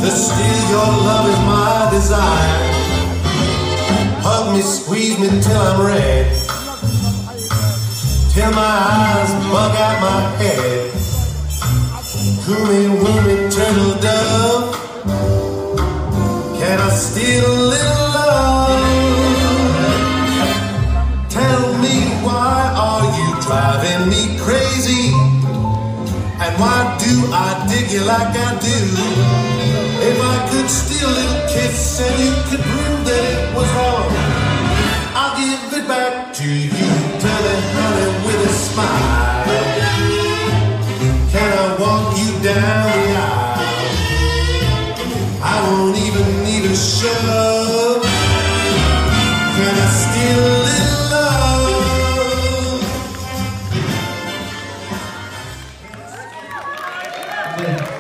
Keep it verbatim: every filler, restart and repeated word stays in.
but still your love is my desire. Hug me, squeeze me till I'm red, till my eyes bug out my head. Coo me, woo me, turtle dove, can I steal a little love? Tell me, why are you driving me crazy? And why do I dig you like I do? If I could steal a little kiss and you could prove that it was wrong, I'll give it back to you, darling, honey, with a smile. Can I walk you down the aisle? I won't even need a shove. Can I steal a little love? 네.